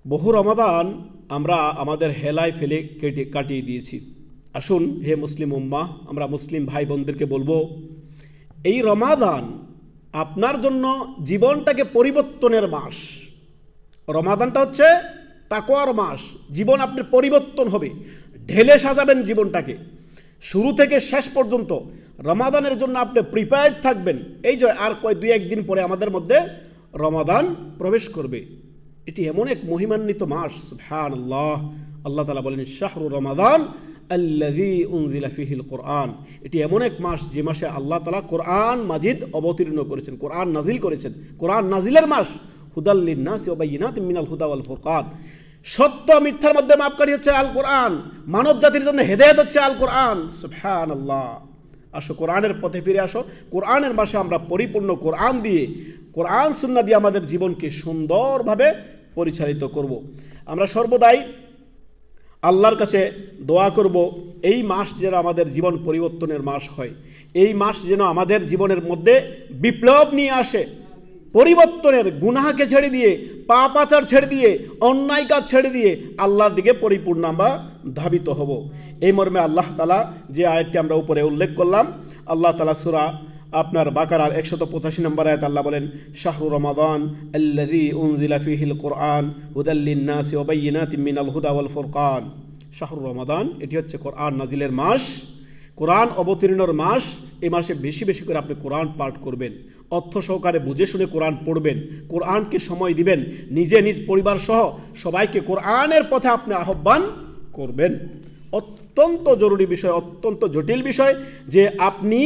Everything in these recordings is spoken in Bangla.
বহু রমাদান আমরা আমাদের হেলায় ফেলে কাটিয়ে দিয়েছি। আসুন হে মুসলিম উম্মাহ, আমরা মুসলিম ভাই বোনদেরকে বলবো, এই রমাদান আপনার জন্য জীবনটাকে পরিবর্তনের মাস। রমাদানটা হচ্ছে তাকওয়ার মাস। জীবন আপনার পরিবর্তন হবে, ঢেলে সাজাবেন জীবনটাকে শুরু থেকে শেষ পর্যন্ত। রমাদানের জন্য আপনি প্রিপেয়ার্ড থাকবেন। এই যে আর দুই একদিন পরে আমাদের মধ্যে রমাদান প্রবেশ করবে। এটি এমন এক মহিমান্বিত মাস, সুবহানাল্লাহ। আল্লাহ তাআলা বলেন শাহরু রমাদান আল্লাযী উনজিলা ফীহিল কুরআন। এটি এমন এক মাস যে মাসে আল্লাহ তাআলা কোরআন মাজিদ অবতীর্ণ করেছেন, কোরআন নাজিল করেছেন। কোরআন নাজিলের মাস। হুদাল লিন্নাসি ওয়া বায়িনাতিম মিনাল হুদা ওয়াল ফুরকান। সত্য মিথ্যার মধ্যে মাপকাঠি হচ্ছে আল কোরআন। মানব জাতির জন্য হেদায়েত হচ্ছে আল কোরআন। সুবহানাল্লাহ। আসো কোরআনের পথে ফিরে আসো। কোরআনের মাসে আমরা পরিপূর্ণ কোরআন দিয়ে, কোরআন সুন্নাহ দিয়ে আমাদের জীবনকে সুন্দরভাবে পরিচালিত করব। আমরা সর্বদাই আল্লাহর কাছে দোয়া করব, এই মাস যেন আমাদের জীবন পরিবর্তনের মাস হয়। এই মাস যেন আমাদের জীবনের মধ্যে বিপ্লব নিয়ে আসে, পরিবর্তনের, গুনাহকে ছেড়ে দিয়ে, পাপাচার ছেড়ে দিয়ে, অন্যায় কাজ ছেড়ে দিয়ে আল্লাহর দিকে পরিপূর্ণ আমরা ধাবিত হব। এই মর্মে আল্লাহ তাআলা যে আয়াতটি আমরা উপরে উল্লেখ করলাম, আল্লাহ তাআলা সূরা আপনার বাকারার 185 নম্বর আয়াত আল্লাহ বলেন শাহরু রমাদান আল্লাযী উনজিলা ফীহিল কুরআন হুদাল লিন্নাসি ওয়া বায়িনাতিম মিনাল হুদা ওয়াল ফুরকান। শাহরু রমাদান, এটি হচ্ছে কোরআন নাজিলের মাস, কোরআন অবতীর্ণর মাস। এই মাসে বেশি বেশি করে আপনি কোরআন পাঠ করবেন, অর্থ সহকারে বুঝে শুনে কোরআন পড়বেন, কোরআনকে সময় দিবেন, নিজে নিজ পরিবার সহ সবাইকে কোরআনের পথে আপনি আহ্বান করবেন। অত্যন্ত জরুরি বিষয়, অত্যন্ত জটিল বিষয় যে আপনি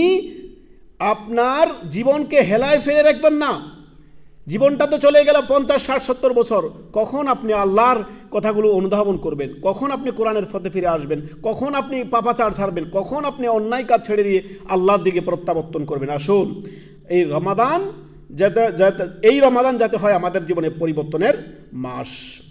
আপনার জীবনকে হেলায় ফেলে রাখবেন না। জীবনটা তো চলে গেল 50, 60, 70 বছর। কখন আপনি আল্লাহর কথাগুলো অনুধাবন করবেন? কখন আপনি কোরআনের পথে ফিরে আসবেন? কখন আপনি পাপাচার ছাড়বেন? কখন আপনি অন্যায় কাজ ছেড়ে দিয়ে আল্লাহর দিকে প্রত্যাবর্তন করবেন? আসুন এই রমাদান যাতে হয় আমাদের জীবনে পরিবর্তনের মাস।